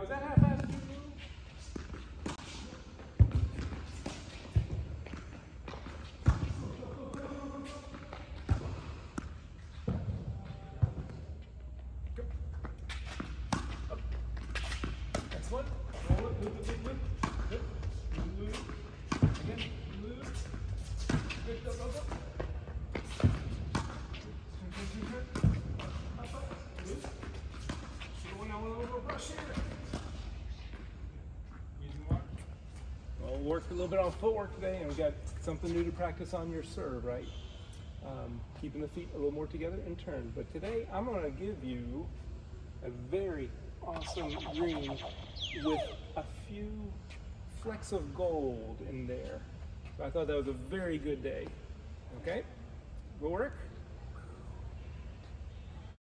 is that how fast you move? Go. Up. Excellent. Roll it, move, move, move. Good. Move. Again, move. Good, go, go, go. Well, we worked a little bit on footwork today, and we got something new to practice on your serve, right? Keeping the feet a little more together and turn. But today, I'm going to give you a very awesome green with a few flecks of gold in there. So I thought that was a very good day. Okay, go work.